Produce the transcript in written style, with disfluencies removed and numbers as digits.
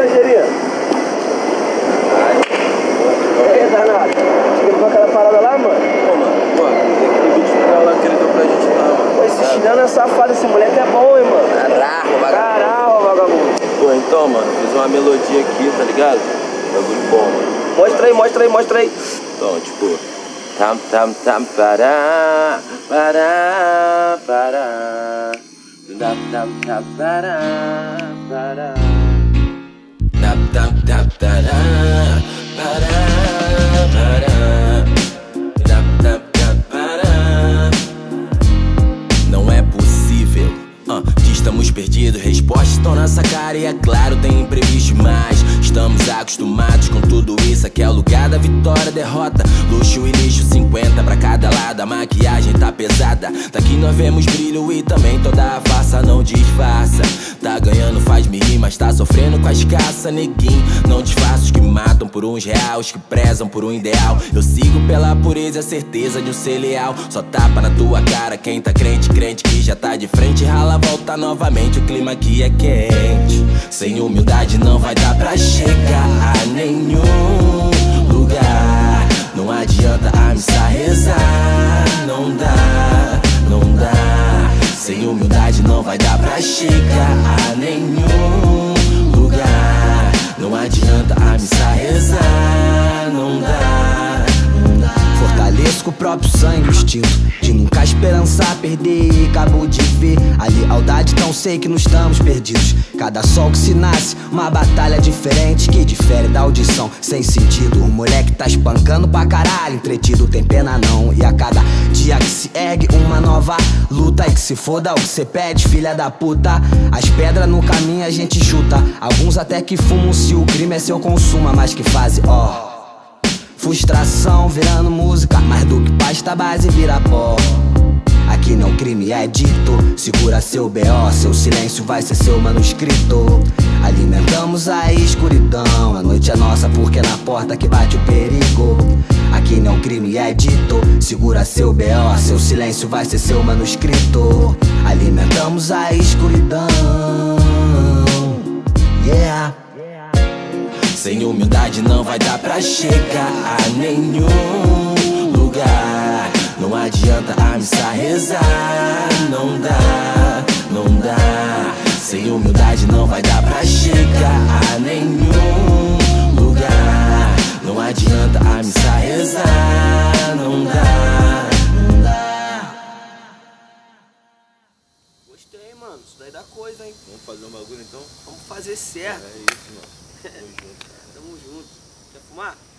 Tangerinha? É, danado. Você viu aquela parada lá, mano? Pô, aquele vídeo final lá que ele deu pra gente lá, mano. Pô, esse chinelo é safado, esse moleque é bom, hein, mano? Caralho, vagabundo. Pô, então, mano, fiz uma melodia aqui, tá ligado? Bagulho bom, mano. Mostra aí. Então, tipo... Tam, tam, tam, pará, pará, pará. Tam, tam, tam, pará, pará. Tam, tam, tam, pará, pará, pará. Tam, tam, tam, pará. Não é possível que estamos perdidos. Respostas estão na nossa cara e é claro, tem imprevisto mais. Estamos acostumados com tudo isso. Aqui é o lugar da vitória, derrota, luxo e lixo, 50 pra cada lado. A maquiagem tá pesada, daqui nós vemos brilho e também toda a farsa não disfarça. Tá ganhando, faz-me rir, mas tá sofrendo com a escassa. Neguinho, não disfarça os que matam por uns reais, que prezam por um ideal. Eu sigo pela pureza e a certeza de um ser leal. Só tapa na tua cara quem tá crente, crente que já tá de frente. Rala, volta novamente, o clima aqui é quente. Sem humildade não vai dar pra chegar a nenhum lugar. Não adianta a missa rezar, não dá, não dá. Sem humildade não vai dar pra chegar a nenhum lugar. Não adianta a missa rezar, não dá, não dá. Fortaleço com o próprio sangue o instinto de nunca esperançar perder. E acabo de ver a lealdade, tão sei que não estamos perdidos. Cada sol que se nasce, uma batalha diferente que difere da audição sem sentido. O moleque tá espancando pra caralho, entretido tem pena não. E a cada dia que se ergue uma nova luta. E que se foda o que cê pede, filha da puta. As pedras no caminho a gente chuta. Alguns até que fumam se o crime é seu consumo. Mas que fazem, frustração virando música, mais do que pasta base vira pó. Aqui não crime é dito, segura seu B.O., seu silêncio vai ser seu manuscrito. Alimentamos a escuridão, a noite é nossa porque é na porta que bate o perigo. Aqui não crime é dito, segura seu B.O., seu silêncio vai ser seu manuscrito. Alimentamos a escuridão, yeah. Sem humildade não vai dar pra chegar a nenhum lugar. Não adianta a missa rezar, não dá, não dá. Sem humildade não vai dar pra chegar a nenhum lugar. Não adianta a missa rezar, não dá, não dá. Gostei, mano, isso daí dá coisa, hein? Vamos fazer um bagulho então? Vamos fazer certo. É isso, mano. Tamo junto. Tamo junto. Quer fumar?